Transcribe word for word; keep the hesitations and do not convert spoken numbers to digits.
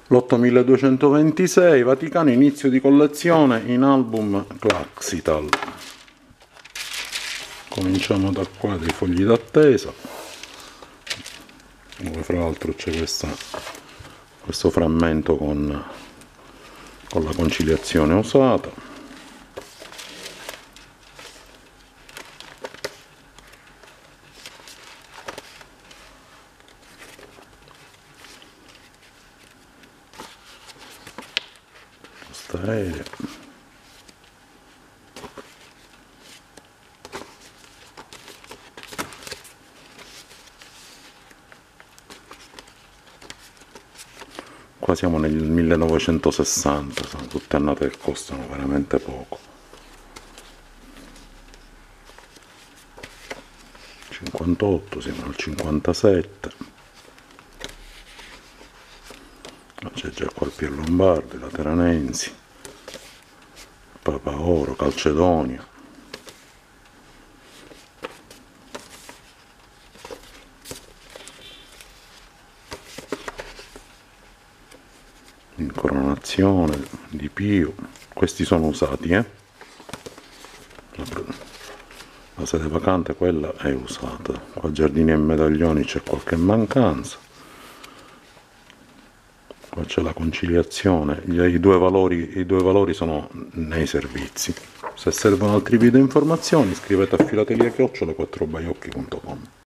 Lotto milleduecentoventisei, Vaticano, inizio di collezione in album Claxital. Cominciamo da qua, dei fogli d'attesa, dove fra l'altro c'è questa questo frammento con, con la conciliazione usata. Posta aerea. Qua siamo nel millenovecentosessanta, sono tutte annate che costano veramente poco. cinquantotto, siamo nel cinquantasette. C'è già qua il Pier Lombardi, la Teranensi, Papa Oro, Calcedonia. Incoronazione di Pio, questi sono usati, eh? La, la sede vacante, quella è usata. Qua giardini e medaglioni c'è qualche mancanza. Qua c'è la conciliazione, i due, valori, i due valori sono nei servizi. Se servono altri video e informazioni, scrivete a filateria chiocciola quattro baiocchi punto com.